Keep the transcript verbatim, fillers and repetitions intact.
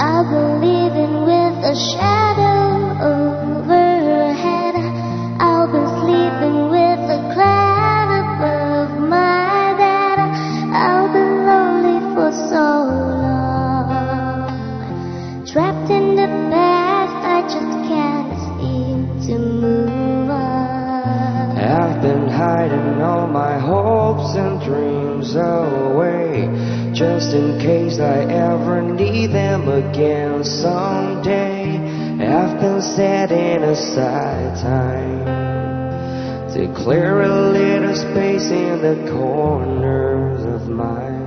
I've been living with a shadow overhead. I've been sleeping with a cloud above my bed. I've been lonely for so long, trapped in the past, I just can't seem to move on. I've been hiding all my hopes and dreams away, just in case I ever need them again someday. I've been setting aside time to clear a little space in the corners of my